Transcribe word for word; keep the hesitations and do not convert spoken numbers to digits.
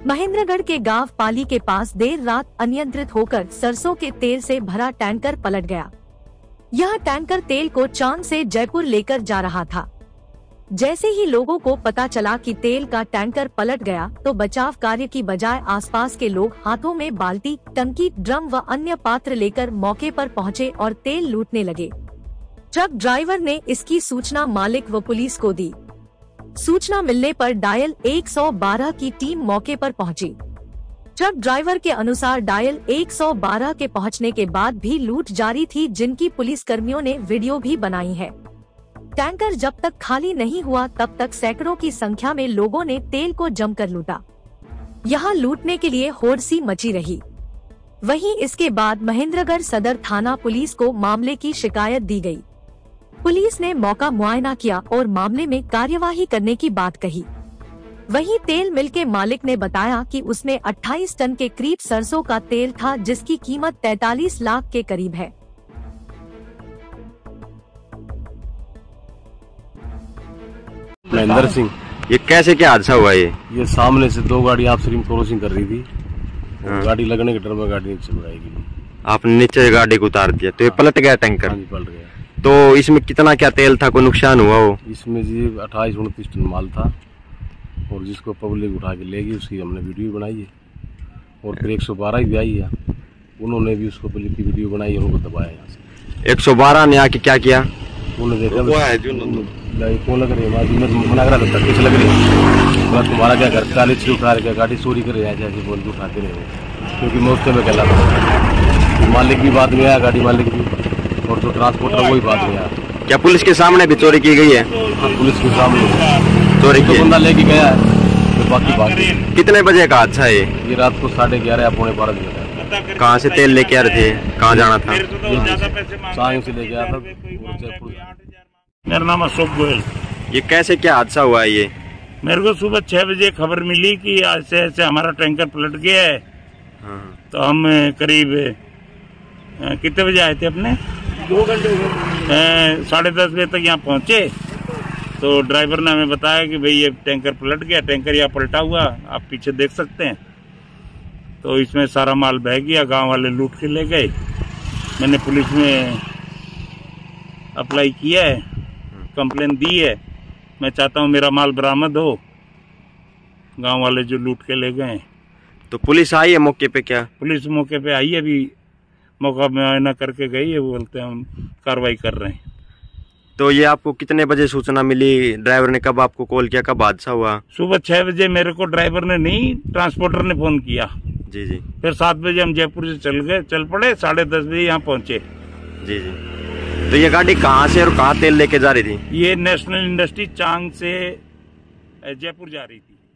महेंद्रगढ़ के गांव पाली के पास देर रात अनियंत्रित होकर सरसों के तेल से भरा टैंकर पलट गया। यह टैंकर तेल को चांग से जयपुर लेकर जा रहा था। जैसे ही लोगों को पता चला कि तेल का टैंकर पलट गया तो बचाव कार्य की बजाय आसपास के लोग हाथों में बाल्टी, टंकी, ड्रम व अन्य पात्र लेकर मौके पर पहुंचे और तेल लूटने लगे। ट्रक ड्राइवर ने इसकी सूचना मालिक व पुलिस को दी। सूचना मिलने पर डायल एक सौ बारह की टीम मौके पर पहुंची। ट्रक ड्राइवर के अनुसार डायल एक सौ बारह के पहुंचने के बाद भी लूट जारी थी, जिनकी पुलिस कर्मियों ने वीडियो भी बनाई है। टैंकर जब तक खाली नहीं हुआ तब तक सैकड़ों की संख्या में लोगों ने तेल को जमकर लूटा। यहाँ लूटने के लिए होड़ सी मची रही। वहीं इसके बाद महेंद्रगढ़ सदर थाना पुलिस को मामले की शिकायत दी गई। पुलिस ने मौका मुआयना किया और मामले में कार्यवाही करने की बात कही। वहीं तेल मिल के मालिक ने बताया कि उसमें अट्ठाईस टन के करीब सरसों का तेल था, जिसकी कीमत तैंतालीस लाख के करीब है। महेंद्र सिंह। ये कैसे क्या हादसा हुआ? ये ये सामने से दो गाड़ी आपस में क्रॉसिंग कर रही थी। हाँ। गाड़ी लगने के डर में गाड़ी नीचे लगाएगी। आपने नीचे गाड़ी को उतार दिया तो ये पलट गया टैंकर? हाँ जी, पलट गया। तो इसमें कितना क्या तेल था, कोई नुकसान हुआ हो? इसमें जी अट्ठाईस उनतीस टन माल था और जिसको पब्लिक उठा के ले गई उसकी हमने वीडियो बनाई है। और फिर एक सौ बारह भी आई है, उन्होंने भी उसको पुलिस की वीडियो बनाई और उनको दबाया यहाँ से। एक सौ बारह ने आके क्या किया? उन्होंने देखा कौन लग रही है, मना करा था कुछ लग रही है, तुम्हारा क्या घर काली से उठा रहे, गाड़ी चोरी कर रहे हैं, जैसे बोल के उठाते रहे, क्योंकि मौके में गला था। मालिक भी बाद में आया, गाड़ी मालिक भी, और जो ट्रांसपोर्टर वही बाद में आया। क्या पुलिस के सामने भी चोरी की गई है? हाँ, पुलिस के सामने चोरी की बंदा लेके गया है, तो बाकी बात। कितने बजे का हादसा है? ये रात को साढ़े ग्यारह या पौने बारह बजे। कहाँ से तेल लेके आ रहे थे, कहाँ जाना था? साइं से लेके आया था जयपुर। मेरा नाम अशोक गोयल। ये कैसे क्या हादसा हुआ है? ये मेरे को सुबह छह बजे खबर मिली कि ऐसे ऐसे हमारा टैंकर पलट गया है। हाँ। तो हम करीब कितने बजे आए थे? अपने दो घंटे साढ़े दस बजे तक यहाँ पहुँचे। तो ड्राइवर ने हमें बताया कि भाई ये टैंकर पलट गया, टैंकर यहाँ पलटा हुआ, आप पीछे देख सकते हैं। तो इसमें सारा माल बह गया, गांव वाले लूट के ले गए। मैंने पुलिस में अप्लाई किया है, कंप्लेन दी है। मैं चाहता हूँ मेरा माल बरामद हो, गांव वाले जो लूट के ले गए। तो पुलिस आई है मौके पे? क्या पुलिस मौके पे आई है, अभी मौका मुआयना करके गई है, वो बोलते हैं हम कार्रवाई कर रहे हैं। तो ये आपको कितने बजे सूचना मिली? ड्राइवर ने कब आपको कॉल किया, कब हादसा हुआ? सुबह छह बजे मेरे को ड्राइवर ने नहीं, ट्रांसपोर्टर ने फोन किया। जी जी। फिर सात बजे हम जयपुर से चल गए, चल पड़े, साढ़े दस बजे यहाँ पहुँचे। जी जी। तो ये गाड़ी कहाँ से और कहाँ तेल लेके जा रही थी? ये नेशनल इंडस्ट्री चांग से जयपुर जा रही थी।